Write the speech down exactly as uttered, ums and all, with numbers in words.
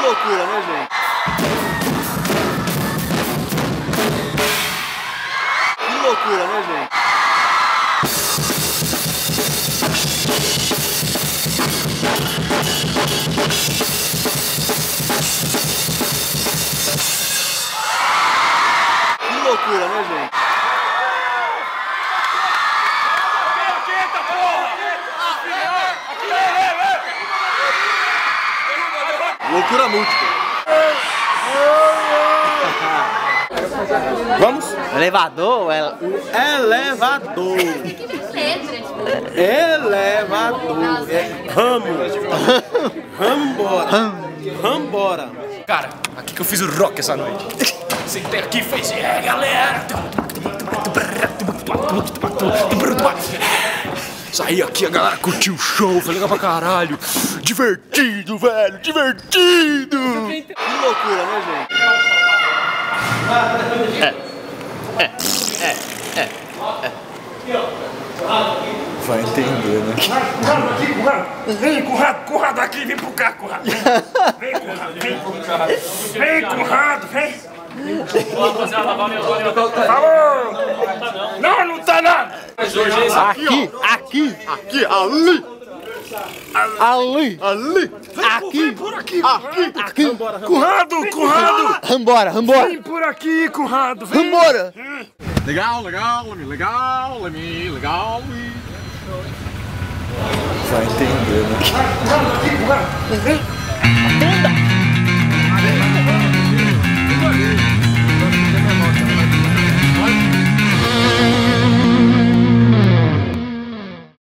loucura, né, gente? Que loucura, né, gente? Que loucura, né, gente? Loucura múltipla. Vamos? Elevador? El... Elevador. Elevador. É ramo. Rambora. Rambora. Cara, aqui que eu fiz o rock essa noite. Sentei aqui e fez, é galera. Saí aqui, a galera curtiu o show, foi legal pra caralho. Divertido, velho, divertido. Que loucura, né, gente? É, é, é, é, é. Vai entender, né? Currado aqui, currado. Vem, currado, currado aqui, vem pro cá, currado. Vem, vem, currado, vem pro cá. Vem, currado, vem. Falou! Não, não tá nada! Aqui, aqui, aqui, ali! Ali! Ali! Aqui! Vem por aqui, Aqui! Aqui! currado, currado! Vambora, vambora! Vem por aqui, currado, vem! Vambora! Legal, legal, legal, legal. Vai entender, né? Currado aqui, currado! Vem!